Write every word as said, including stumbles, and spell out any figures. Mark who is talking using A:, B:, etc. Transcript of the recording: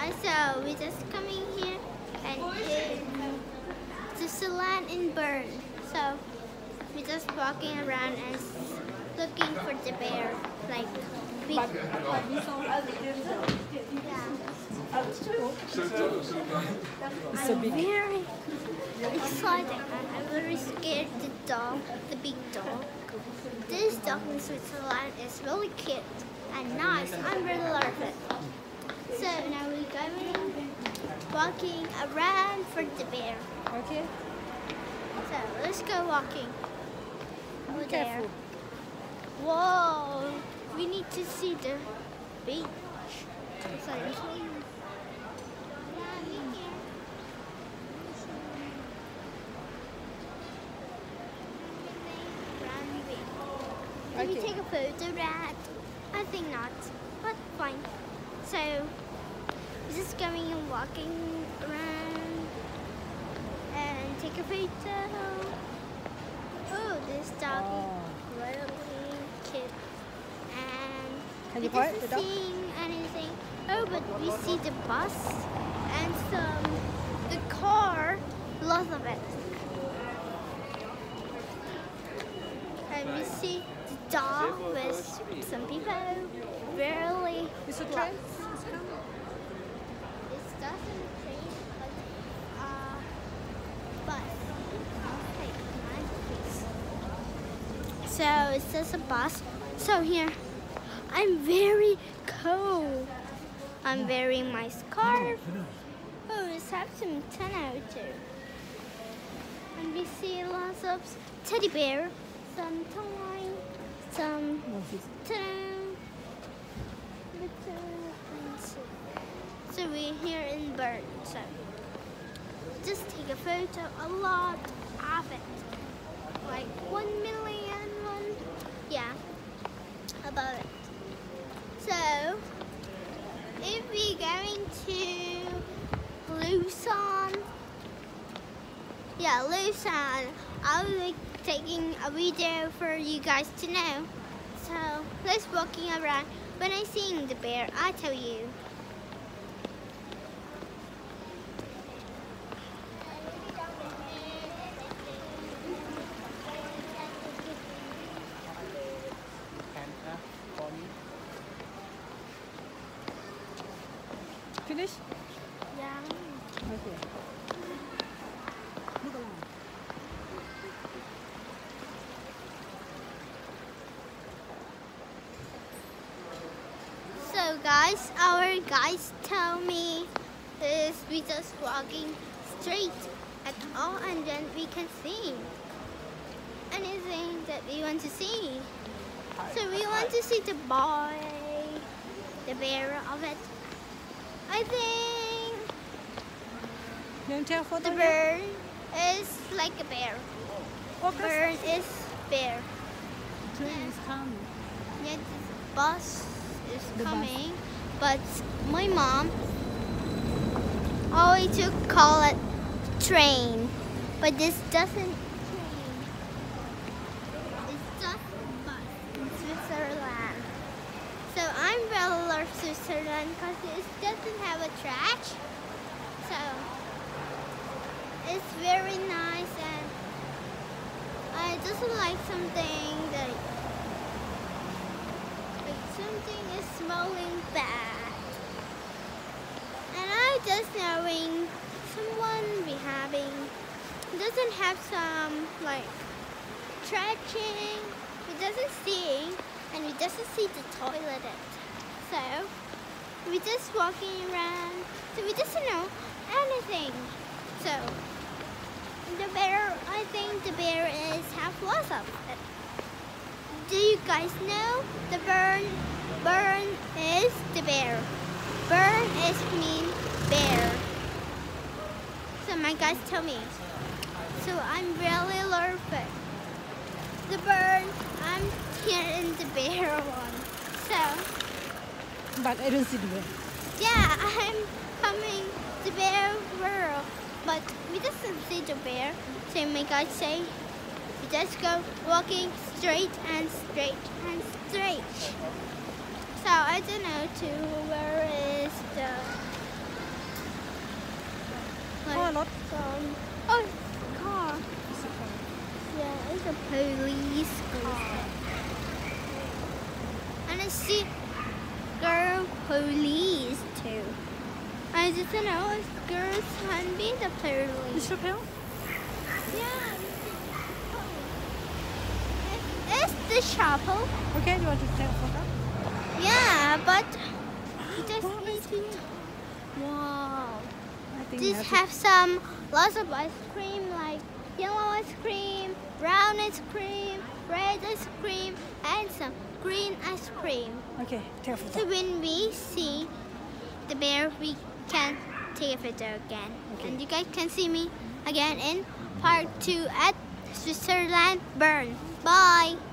A: guys, so we just coming here and it's a land in Bern. So we just walking around and looking for the bear, like big. Yeah.
B: So
A: I'm
B: big.
A: very excited and I'm very scared the dog, the big dog. This dog in Switzerland is really cute and nice. I'm really love it. So now we're going walking around for the bear.
B: Okay.
A: So let's go walking. Over there.
B: Careful.
A: Whoa! We need to see the beach. So let me show you. Yeah, me here. Can we
B: Okay.
A: take a photo, Dad? I think not, but fine. So, we're just going and walking around and take a photo. Oh, this dog
B: Oh.
A: is really cute. And
B: Can
A: we
B: you point
A: doesn't
B: the dog?
A: see anything. Oh, but we see the bus and some, the car, lots of it. And we see the dog with some people really
B: Is it
A: close.
B: train? It's coming.
A: It doesn't train, but uh, bus. Okay, nice place. So it's just a bus. So here, I'm very cold. I'm wearing my scarf. Oh, let's have some tent too. And we see lots of teddy bear, some toy, some tent. So we're here in Bern, so just take a photo, a lot of it, like one million one, yeah, about it. So if we're going to Lucerne, yeah, Lucerne, I'll be taking a video for you guys to know. So let's walking around. When I see the bear, I tell you.
B: Finish?
A: Yeah.
B: Okay. Look around.
A: So guys, our guys tell me is we just walking straight at all and then we can see anything that we want to see. So we want to see the boy, the bear of it. I think
B: You want to take a photo?
A: the bird is like a bear.
B: Focus.
A: Bird is bear.
B: The train is coming.
A: Yeah, this bus is
B: The bus.
A: coming, but my mom always to call it train, but this doesn't train. It's just a bus in Switzerland. So I'm really love Switzerland because it doesn't have a trash. So it's very nice and I just like something that like something is smelling bad. And I just knowing someone be having doesn't have some like trashing. We doesn't see and we doesn't see the toilet. So we just walking around. So we doesn't know anything. So the bear, I think the bear is have lots of it. Do you guys know the Bern? Bern is the bear. Bern is mean bear. So my guys tell me. So I'm really love it. The Bern, I'm here in the bear one. So
B: But I don't see the bear.
A: yeah, I'm coming to bear world. But we doesn't see the bear. So my guys say we just go walking straight and straight and straight. So I don't know to where is the
B: พ่อรถ
A: some, oh, car. Yeah, it's a police car. And I see girl police too. I didn't know girls can be the police.
B: Mister Pell?
A: Yeah. It's the chapel.
B: Okay, you want to take a photo?
A: Yeah, but you just
B: Wow,
A: need
B: it's
A: to.
B: cute.
A: Wow.
B: I think
A: These
B: that's
A: have some lots of ice cream, like yellow ice cream, brown ice cream, red ice cream, and some green ice cream.
B: it. Okay, take a
A: So
B: photo.
A: when we see the bear, we can take a photo again.
B: Okay.
A: And you guys can see me again in part two at Switzerland, Bern. Bye.